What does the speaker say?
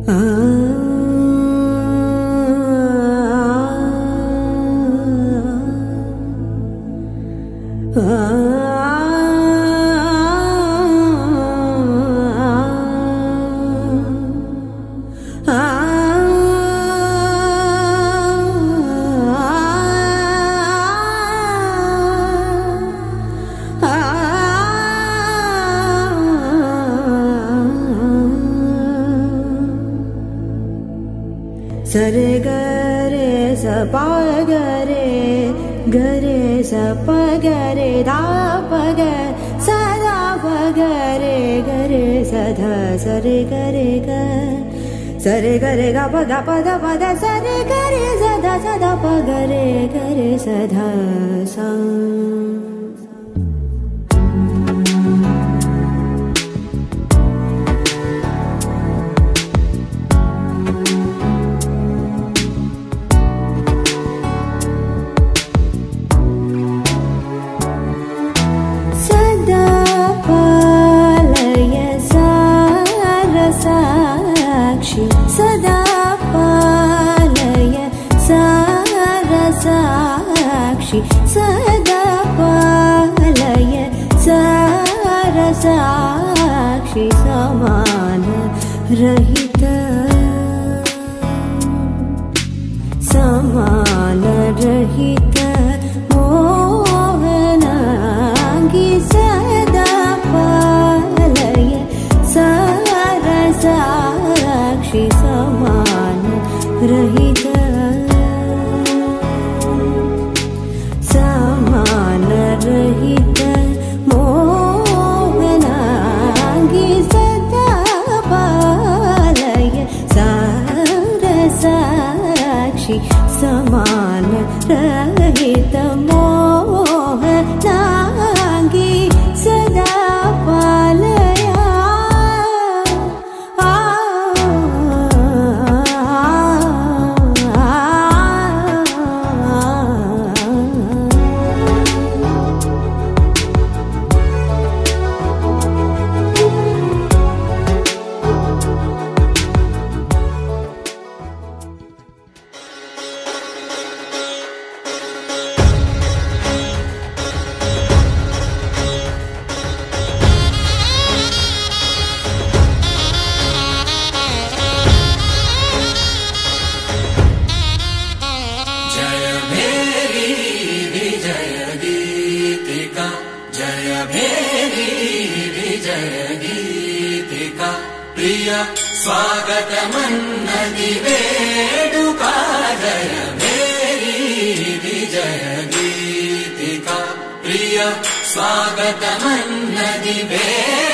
सरे गरे स पा गरे गरे स प गरे धा प ग स धा प गरे गरे स ध सरे गरे ग सरे गरे ग प ध प ध प ध सरे गरे स ध प गरे गरे स ध स सदा पालय सारसाक्षि सदा पालय सारसाक्षि समान रहित मोहनांगी सदा पालय सारसाक्षि समान रहित मोहनांगी सदा पालय सारसाक्षि समान रहित मोहनांगी सदा पालय स्वागतमन्नदि वेडुका जय मेरी विजय गीतिका प्रिय स्वागतमन्नदि